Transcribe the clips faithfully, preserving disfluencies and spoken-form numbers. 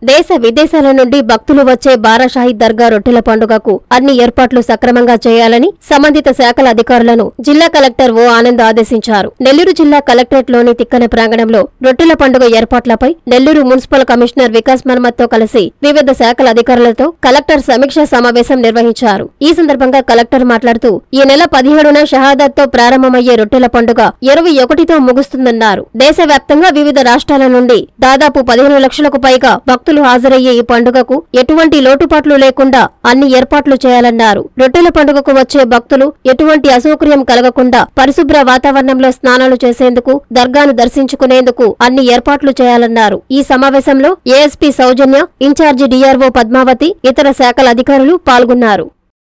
దేశ విదేశాల నుండి భక్తులు వచ్చే బారాషాహి దర్గా రొట్టెల పండుగకు అన్ని ఏర్పాట్లు సక్రమంగా చేయాలని సంబంధిత శాఖల అధికారులను జిల్లా కలెక్టర్ ఓ ఆనంద్ ఆదేశించారు. నెల్లూరు జిల్లా కలెక్టరేట్లోని తిక్కన ప్రాంగణంలో రొట్టెల పండుగ ఏర్పాట్లపై నెల్లూరు మున్సిపల్ కమిషనర్ వికాస్ మన్మథ్తో కలిసి వివిధ శాఖల అధికారులతో కలెక్టర్ సమీక్షా సమావేశం నిర్వహించారు. ఈ సందర్భంగా కలెక్టర్ మాట్లాడుతూ ఈ నెల పదిహేడున షహాదత్తో ప్రారంభమయ్యే రొట్టెల పండుగ ఇరవై ఒకటితో ముగుస్తుందన్నారు. దేశవ్యాప్తంగా వివిధ రాష్ట్రాల నుండి దాదాపు పదిహేను లక్షలకు పైగా భక్తులు హాజరయ్యే ఈ పండుగకు ఎటువంటి లోటుపాట్లు లేకుండా అన్ని ఏర్పాట్లు చేయాలన్నారు. రొట్టెల పండుగకు వచ్చే భక్తులు ఎటువంటి అసౌకర్యం కలగకుండా పరిశుభ్ర వాతావరణంలో స్నానాలు చేసేందుకు దర్గాను దర్శించుకునేందుకు అన్ని ఏర్పాట్లు చేయాలన్నారు. ఈ సమావేశంలో ASP Soujanya, in charge DRO Padmavathi, ఇతర శాఖల అధికారులు పాల్గొన్నారు.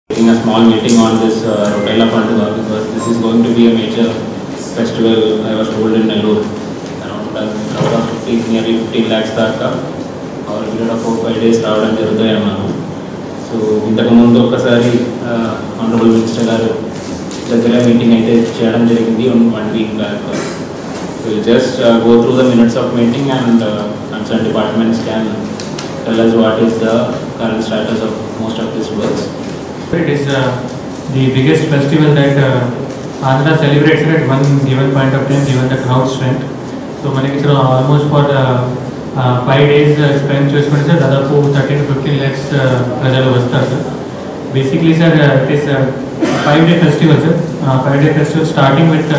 और period of four five days रावడం జరుగుతాయి అన్నారు. సో ఇంతకు ముందు ఒకసారి ఆనరబుల్ మినిస్టర్ గారు దగ్గర మీటింగ్ అయితే చేయడం జరిగింది one week back. Will just go through the minutes of meeting and concern departments can tell us what is the current status of most of these works. It is uh, the biggest festival that uh, Andhra celebrates at one given point of time given the crowd strength. So manaki sir almost for the Uh, five days uh, spend చేసుకుంటే sir దాదాపు thirteen to fifteen lakhs ప్రజలు వస్తారు sir. Basically sir it is five day festival sir. Five day festival starting with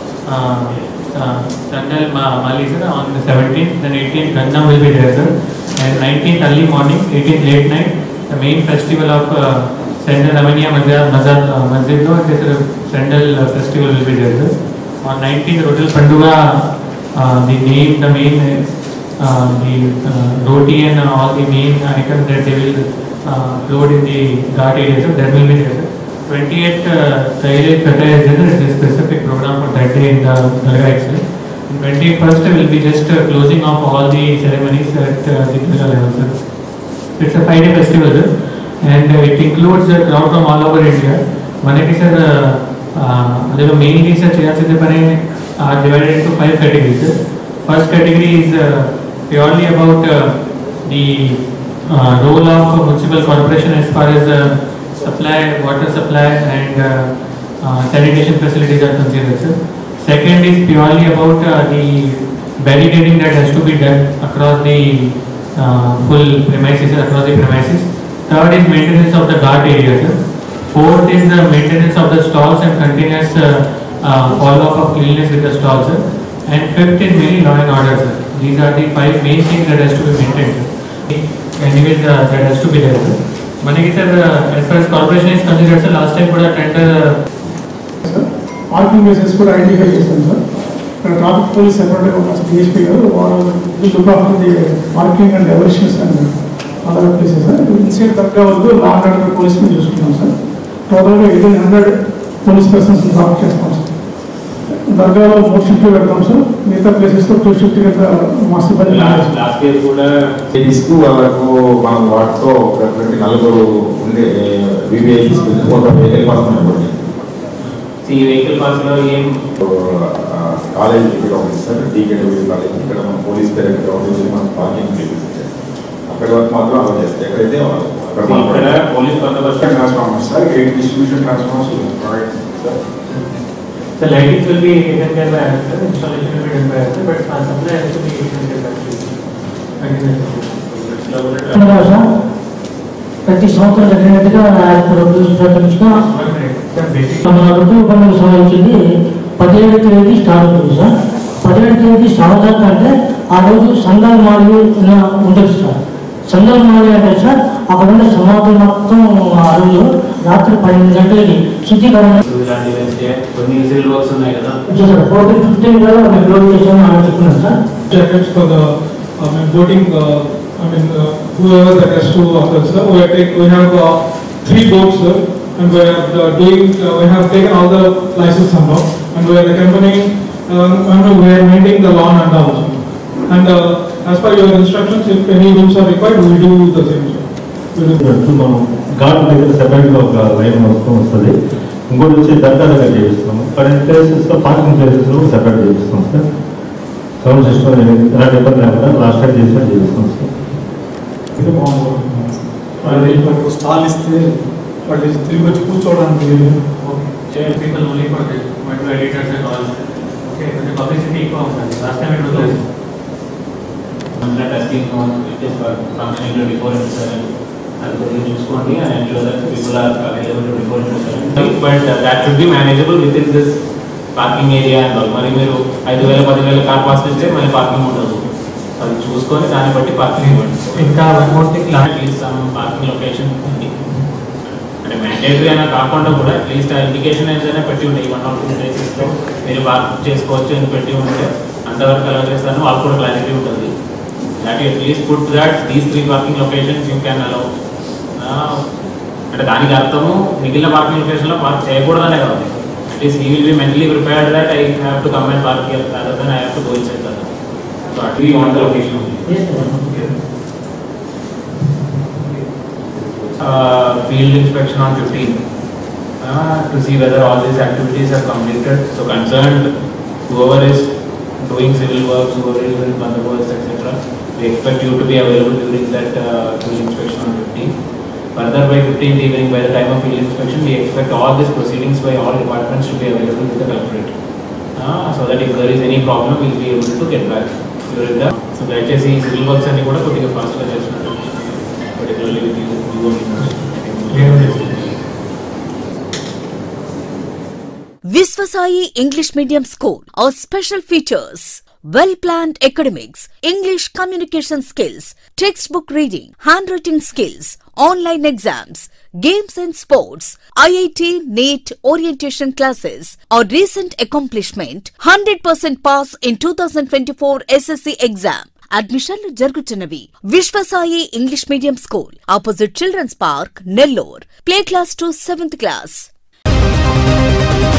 sandal mali sir on seventeenth, then eighteenth Ganga will be there sir, and nineteenth early morning, eighteenth late night the main festival of central రమణియా మజార్ మజార్ మస్జిద్లో it is central festival will be there sir. On nineteenth రొట్టెల పండుగ, the name the main Uh, the uh, roti and uh, all the main items that they will uh, load in the ghat area, so that will be there. twenty-eighth Sayyid Fateh is there. It's a specific program for that day in the Dargah itself. And twenty-first will be just uh, closing off all the ceremonies at uh, the Dargah level, sir. It's a five-day festival, sir, and uh, it includes a crowd from all over India. Manaki sir, the uh, main things are are divided into five categories, sir. First category is uh, purely about uh, the uh, role of uh, municipal corporation as far as uh, supply, water supply and uh, uh, sanitation facilities are considered, sir. Second is purely about uh, the barricading that has to be done across the uh, full premises, across the premises. Third is maintenance of the guard area, sir. Fourth is the maintenance of the stalls and continuous uh, uh, follow-up of cleanliness with the stalls, sir. And fifth is mainly law and order, sir. These are the five main things that has to be maintained. Anyways, uh, that has to be there, sir. Manaki sir, uh, as far as corporation is considered, sir, last time kuda tender. Sir, parking places kuda identify chesam, sir. Traffic police separate ga unna D S P garu will look after the parking and diversions and other places, sir. Inside Dargah vallu law and order police ni chustunnam, sir. Total ga eighteen hundred police persons ni drop chestam, sir. దర్గాలో four shift పెడతాం sir. మిగతా ప్లేసెస్లో two shift కింద master budget last year కూడా తీసుకు వాళ్ళకు మనం వాటితో ప్రతి నలుగురు ఉండే వివిఐపీస్ వెహికల్ పాస్ అనుకోండి. ఈ వెహికల్ పాస్లో ఏం కాలేజ్ ఇక్కడ ఉంది సార్, డీకేటబుల్ కాలేజ్. ఇక్కడ మన పోలీస్ పేరెంట్ గ్రౌండ్ మనం పార్కింగ్ అక్కడి వరకు మాత్రం అలా చేస్తే ఎక్కడైతే ఇక్కడ పోలీస్ బందోబస్తు transformers sir, eight distribution transformers provide sir. The lighting will be taken care by us, sir. Installation will be done by us, sir. But our supply has to be taken care by us. ప్రతి సంవత్సరం జరిగినట్టుగా ప్రపంచంగా మన రొట్టెల పండుగ సంబంధించింది పదిహేడు తేదీ start అవుతుంది సార్. పదిహేడు తేదీ స్టార్ట్ అంటే ఆ రోజు సంఘాల మాలి ఉండదు సార్. సంఘాల మాలి అంటే సార్ అక్కడ ఉండే సమాధులు మొత్తం ఆ రోజు రాత్రి పన్నెండు గంటలకి శుద్ధీకరణ ఫోర్టీన్ ఫిఫ్టీన్ కూడా మేము క్లోజ్ చేసామని అనుకుంటున్నాం sir. For the boating, I mean uh, whoever that has to occur, sir. We have take, we have uh, three boats, sir, and we are uh, doing uh, we have taken all the license and all, and we are accompanying uh, and we are maintaining the law and order also. And uh, as per your instructions, if any rooms are required, we do the same, sir. మనం ఘాట్ దగ్గర సెపరేట్గా ఒక line మొత్తం వస్తుంది. ఇంకోటి వచ్చి దర్గా దగ్గర చేయిస్తాము. కరెంట్ ప్లేసెస్లో పార్కింగ్ ప్లేసెస్లో సెపరేట్ చేయిస్తాం సార్. సౌండ్ సిస్టమ్ ఎలాంటి ఇబ్బంది లేకుండా లాస్ట్ టైం చేసినట్టు చేయిస్తాం సార్. చేస్తే బాగుంటుంది. వాళ్ళు స్టాల్ ఇస్తే వాళ్ళు తిరిగి వచ్చి కూర్చోవడానికి people only for metro editors and all. Okay, కొంచెం పబ్లిసిటీ ఎక్కువ ఉంటుంది. Last time it was testing కంపెనీలో బిఫోర్ ఇంటర్ అది కొద్దిగా చూసుకోండి and ensure that people are available to before inter. But that should be manageable with in this parking area and all. మరి మీరు ఐదు వేల పదివేల కార్ పాస్ ఇస్తే మళ్ళీ పార్కింగ్ ఉండదు. అది చూసుకొని దాన్ని బట్టి పార్కింగ్ ఇవ్వండి. ఇంకా one more thing, at least some parking location ఉంది అంటే మ్యాండేటరీ అయినా కాకుండా కూడా అట్లీస్ట్ ఆ ఇండికేషన్ ఏదైనా పెట్టి ఉంటాయి. వన్ ఆర్ టూ డేస్లో మీరు పార్క్ చేసుకోవచ్చు అని పెట్టి ఉంటే అంతవరకు అలా చేస్తాను వాళ్ళకు కూడా క్లారిటీ ఉంటుంది. That you at least put that these three parking locations you can allow. అంటే దానికి అర్థము మిగిలిన పార్కింగ్ లొకేషన్లో పార్క్ చేయకూడదనే కాదు. At least he will be mentally prepared that I have to come and park here rather than I have to go inside that. So at we want the location. Uh, field inspection on fifteenth uh, to see whether all these activities are completed. So concerned whoever is doing civil works, whoever is doing bandobast, et cetera, we expect you to be available during that uh, field inspection on fifteenth. Further, by fifteenth evening, by the time of field inspection, we expect all these proceedings by all departments to be available with the collectorate, uh, so that if there is any problem, we will be able to get back during the. So that is the civil works and kuda kotiga fast ga chestunnaru, particularly with you. Viswasai English Medium School. Our special features: well-planned academics, English communication skills, textbook reading, handwriting skills, online exams, games and sports, I I T, NEET, orientation classes. Our recent accomplishment: one hundred percent pass in twenty twenty-four S S C exam. అడ్మిషన్లు జరుగుతున్నవి. Viswasai English medium school, opposite children's park, Nellore. Play class to seventh class.